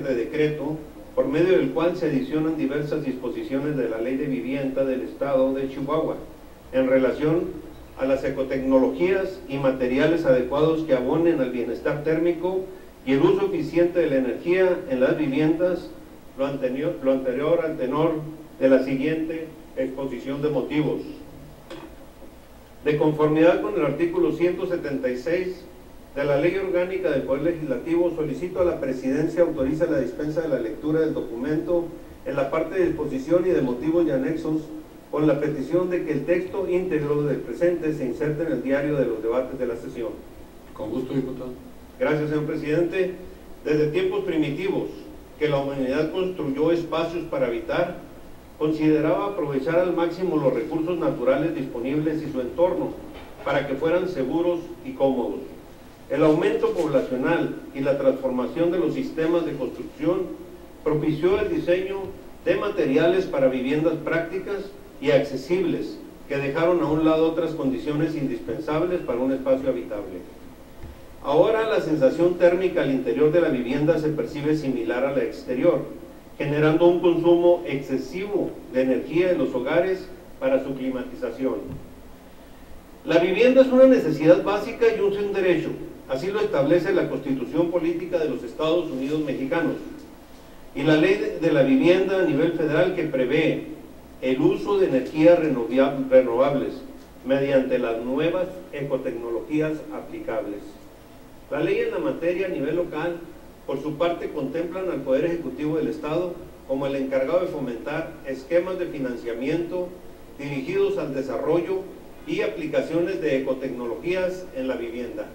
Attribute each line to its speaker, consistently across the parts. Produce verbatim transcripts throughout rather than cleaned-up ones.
Speaker 1: carácter de decreto, por medio del cual se adicionan diversas disposiciones de la Ley de Vivienda del Estado de Chihuahua, en relación a las ecotecnologías y materiales adecuados que abonen al bienestar térmico y el uso eficiente de la energía en las viviendas, lo anterior, lo anterior al tenor de la siguiente exposición de motivos. De conformidad con el artículo ciento setenta y seis de la Ley Orgánica del Poder Legislativo, solicito a la Presidencia autorice la dispensa de la lectura del documento en la parte de disposición y de motivos y anexos, con la petición de que el texto íntegro del presente se inserte en el diario de los debates de la sesión.
Speaker 2: Con gusto, diputado.
Speaker 1: Gracias, señor presidente. Desde tiempos primitivos, que la humanidad construyó espacios para habitar, consideraba aprovechar al máximo los recursos naturales disponibles y su entorno, para que fueran seguros y cómodos. El aumento poblacional y la transformación de los sistemas de construcción propició el diseño de materiales para viviendas prácticas y accesibles, que dejaron a un lado otras condiciones indispensables para un espacio habitable. Ahora la sensación térmica al interior de la vivienda se percibe similar a la exterior, generando un consumo excesivo de energía en los hogares para su climatización. La vivienda es una necesidad básica y un derecho, así lo establece la Constitución Política de los Estados Unidos Mexicanos, y la Ley de la Vivienda a nivel federal, que prevé el uso de energías renovables mediante las nuevas ecotecnologías aplicables. La ley en la materia a nivel local, por su parte, contemplan al Poder Ejecutivo del Estado como el encargado de fomentar esquemas de financiamiento dirigidos al desarrollo y aplicaciones de ecotecnologías en la vivienda.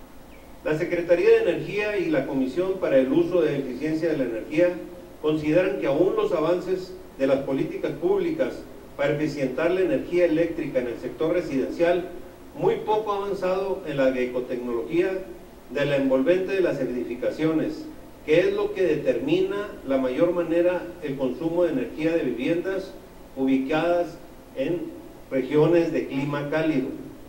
Speaker 1: La Secretaría de Energía y la Comisión para el Uso de Eficiencia de la Energía consideran que aún los avances de las políticas públicas para eficientar la energía eléctrica en el sector residencial muy poco avanzado en la ecotecnología de la envolvente de las edificaciones, que es lo que determina la mayor manera el consumo de energía de viviendas ubicadas en regiones de clima cálido.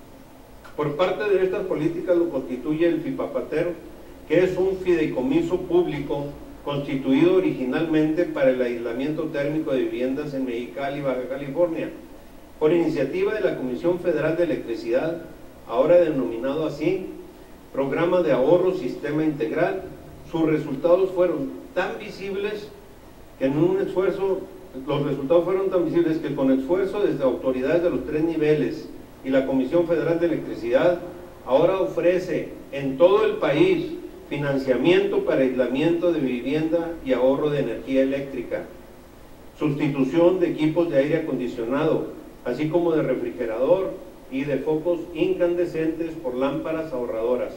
Speaker 1: Por parte de estas políticas lo constituye el FIPAPATER, que es un fideicomiso público constituido originalmente para el aislamiento térmico de viviendas en Mexicali, Baja California, por iniciativa de la Comisión Federal de Electricidad, ahora denominado así, Programa de Ahorro Sistema Integral. Sus resultados fueron tan visibles que en un esfuerzo, los resultados fueron tan visibles que con esfuerzo desde autoridades de los tres niveles y la Comisión Federal de Electricidad, ahora ofrece en todo el país financiamiento para aislamiento de vivienda y ahorro de energía eléctrica, sustitución de equipos de aire acondicionado, así como de refrigerador y de focos incandescentes por lámparas ahorradoras.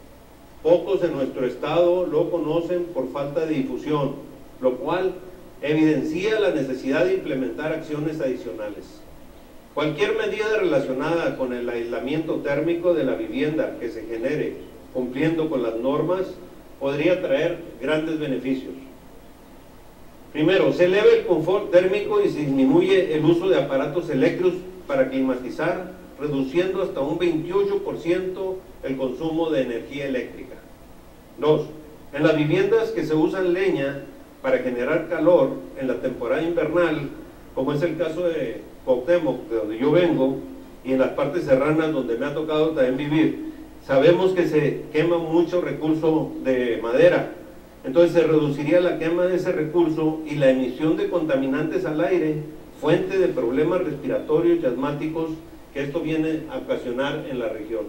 Speaker 1: Pocos en nuestro estado lo conocen por falta de difusión, lo cual evidencia la necesidad de implementar acciones adicionales. Cualquier medida relacionada con el aislamiento térmico de la vivienda que se genere cumpliendo con las normas podría traer grandes beneficios. Primero, se eleva el confort térmico y se disminuye el uso de aparatos eléctricos para climatizar, reduciendo hasta un veintiocho por ciento el consumo de energía eléctrica. Dos, en las viviendas que se usan leña para generar calor en la temporada invernal, como es el caso de Cuauhtémoc, de donde yo vengo, y en las partes serranas donde me ha tocado también vivir, sabemos que se quema mucho recurso de madera. Entonces se reduciría la quema de ese recurso y la emisión de contaminantes al aire, fuente de problemas respiratorios y asmáticos que esto viene a ocasionar en la región.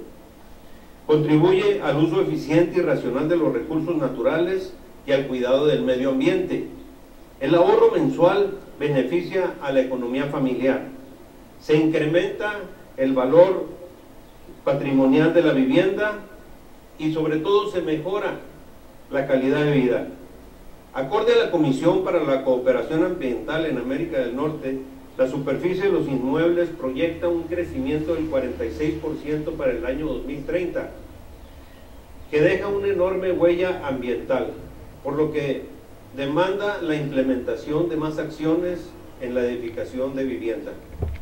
Speaker 1: Contribuye al uso eficiente y racional de los recursos naturales y al cuidado del medio ambiente. El ahorro mensual beneficia a la economía familiar. Se incrementa el valor patrimonial de la vivienda y sobre todo se mejora la calidad de vida. Acorde a la Comisión para la Cooperación Ambiental en América del Norte, la superficie de los inmuebles proyecta un crecimiento del cuarenta y seis por ciento para el año dos mil treinta, que deja una enorme huella ambiental, por lo que demanda la implementación de más acciones en la edificación de vivienda.